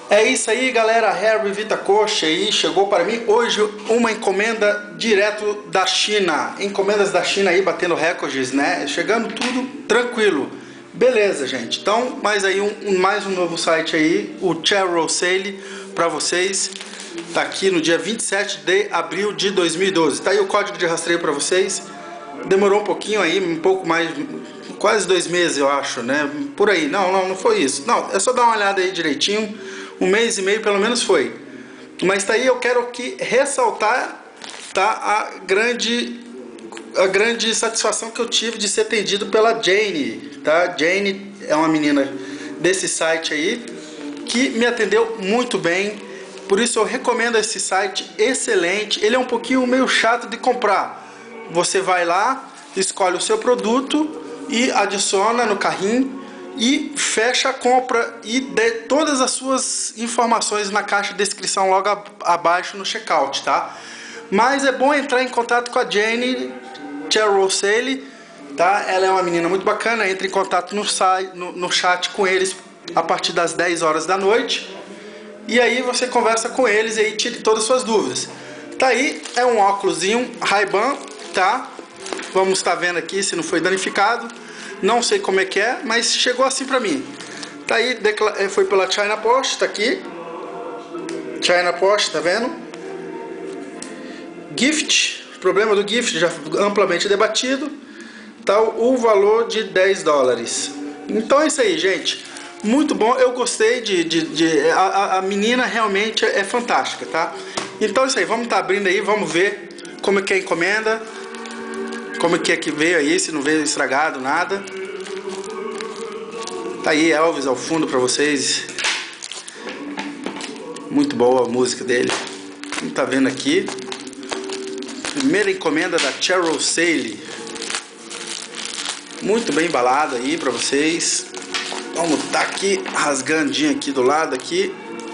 É isso aí, galera. Herbie Vitacoxa aí chegou para mim hoje uma encomenda direto da China. Encomendas da China aí batendo recordes, né? Chegando tudo tranquilo. Beleza, gente. Então, mais aí mais um novo site aí, o Cherry Sale para vocês. Tá aqui no dia 27 de abril de 2012. Tá aí o código de rastreio para vocês. Demorou um pouquinho aí, um pouco mais, quase 2 meses eu acho, né? Por aí. Não foi isso. Não, é só dar uma olhada aí direitinho. 1 mês e meio pelo menos foi. Mas tá aí, eu quero aqui ressaltar, tá, a grande satisfação que eu tive de ser atendido pela Jane, tá? Jane é uma menina desse site aí que me atendeu muito bem. Por isso eu recomendo esse site, excelente. Ele é um pouquinho meio chato de comprar. Você vai lá, escolhe o seu produto e adiciona no carrinho e fecha a compra e dê todas as suas informações na caixa de descrição logo abaixo no checkout, tá? Mas é bom entrar em contato com a Jane Cherry Sale, tá? Ela é uma menina muito bacana. Entre em contato no chat com eles a partir das 10 horas da noite e aí você conversa com eles e aí tire todas as suas dúvidas. Tá aí, é um óculosinho Ray-Ban, tá? Vamos estar vendo aqui se não foi danificado. Não sei como é que é, mas chegou assim pra mim. Tá aí, foi pela China Post, tá aqui. China Post, tá vendo? Gift, o problema do gift já amplamente debatido. Tá o valor de 10 dólares. Então é isso aí, gente. Muito bom, eu gostei a menina realmente é fantástica, tá? Então é isso aí, vamos estar abrindo aí, vamos ver como é que é a encomenda. Como que é que veio aí, se não veio estragado, nada. Tá aí Elvis ao fundo pra vocês. Muito boa a música dele. Como tá vendo aqui, primeira encomenda da Cherry Sale. Muito bem embalado aí pra vocês. Vamos tá aqui, rasgandinho aqui do lado aqui.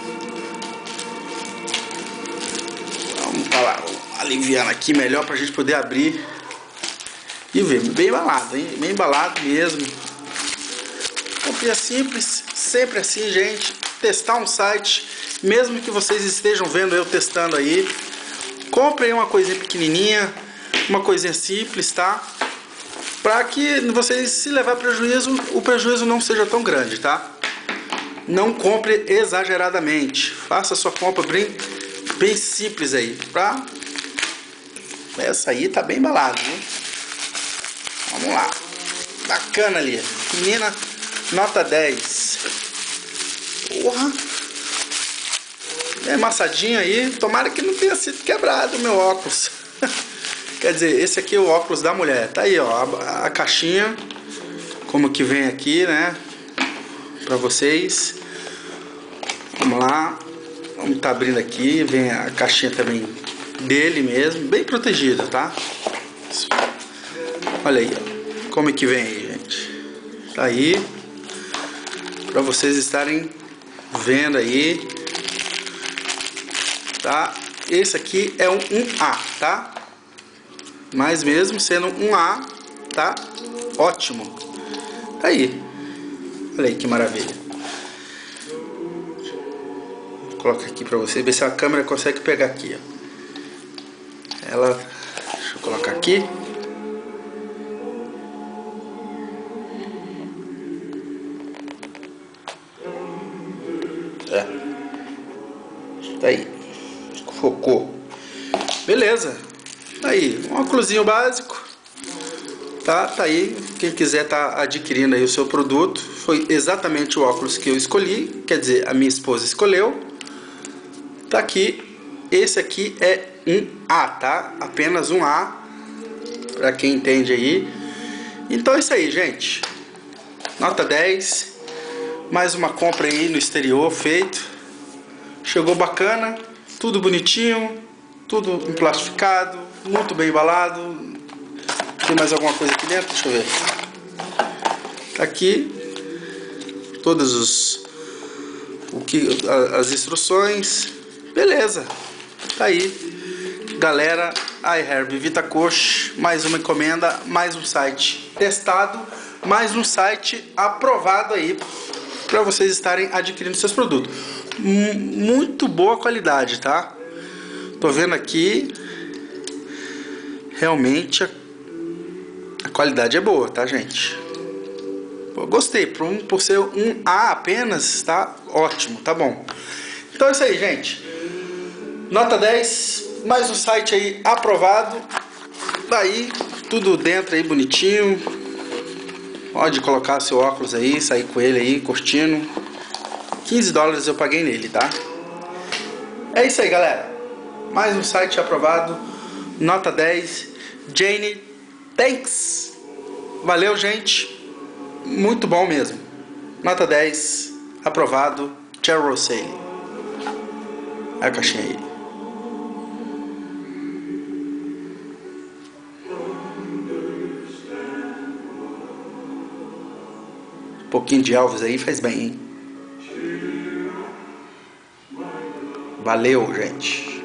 Vamos tá lá, aliviando aqui melhor pra gente poder abrir. E ver, bem embalado, hein? Bem embalado mesmo. Comprinha simples, sempre assim, gente. Testar um site, mesmo que vocês estejam vendo eu testando aí, comprem uma coisinha pequenininha, uma coisinha simples, tá? Para que vocês, se levar prejuízo, o prejuízo não seja tão grande, tá? Não compre exageradamente. Faça a sua compra bem simples aí, pra... Essa aí tá bem embalada, viu? Vamos lá, bacana ali, menina, nota 10. Porra, é amassadinho aí, tomara que não tenha sido quebrado o meu óculos. Quer dizer, esse aqui é o óculos da mulher. Tá aí, ó, a caixinha, como que vem aqui, né, pra vocês. Vamos lá, vamos tá abrindo aqui, vem a caixinha também dele mesmo, bem protegida, tá? Olha aí, ó, como é que vem aí, gente. Tá aí, pra vocês estarem vendo aí, tá? Esse aqui é um 1A, tá? Mas mesmo sendo um 1A, tá? Ótimo. Tá aí. Olha aí que maravilha. Vou colocar aqui pra vocês, ver se a câmera consegue pegar aqui, ó. Ela... Deixa eu colocar aqui. Tá aí, focou. Beleza, tá aí, um óculosinho básico. Tá aí, quem quiser tá adquirindo aí o seu produto. Foi exatamente o óculos que eu escolhi, quer dizer, a minha esposa escolheu. Tá aqui, esse aqui é um A, tá? Apenas um A, pra quem entende aí. Então é isso aí, gente. Nota 10. Mais uma compra aí no exterior feito. Chegou bacana, tudo bonitinho, tudo emplastificado, muito bem embalado. Tem mais alguma coisa aqui dentro? Deixa eu ver. Tá aqui todas as instruções. Beleza. Tá aí. Galera, iHerb Vitacoxa, mais uma encomenda, mais um site testado, mais um site aprovado aí para vocês estarem adquirindo seus produtos. Muito boa qualidade, tá? Tô vendo aqui, realmente a qualidade é boa, tá, gente? Pô, gostei, por ser um A apenas, tá ótimo, tá bom. Então é isso aí, gente. Nota 10, mais um site aí aprovado. Daí, tudo dentro aí bonitinho. Pode colocar seu óculos aí, sair com ele aí, curtindo. $15 eu paguei nele, tá? É isso aí, galera. Mais um site aprovado. Nota 10. Jane, thanks. Valeu, gente. Muito bom mesmo. Nota 10. Aprovado. Cherry Rosale. Olha a caixinha aí. Um pouquinho de Elvis aí faz bem, hein? Valeu, gente.